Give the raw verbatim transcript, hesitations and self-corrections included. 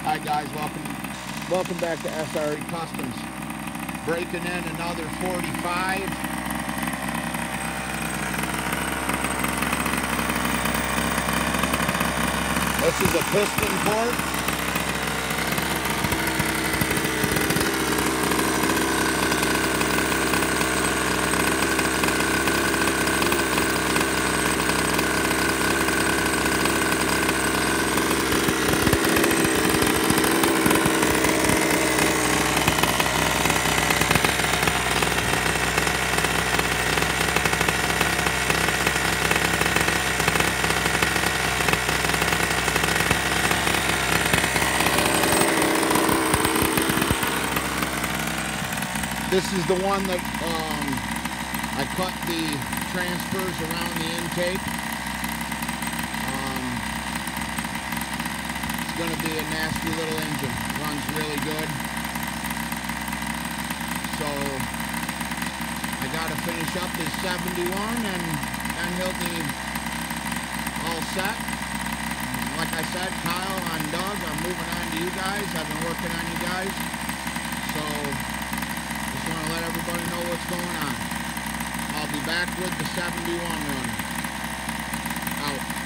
Hi guys, welcome welcome back to S R E Customs. Breaking in another forty-five. This is a piston port. This is the one that um, I cut the transfers around the intake. Um, it's going to be a nasty little engine. Runs really good. So I got to finish up his seventy-one and then he'll be all set. Like I said, Kyle, I'm Doug. I'm moving on to you guys. I've been working on you guys. So just want to let everybody know what's going on. I'll be back with the seventy-one run. Out.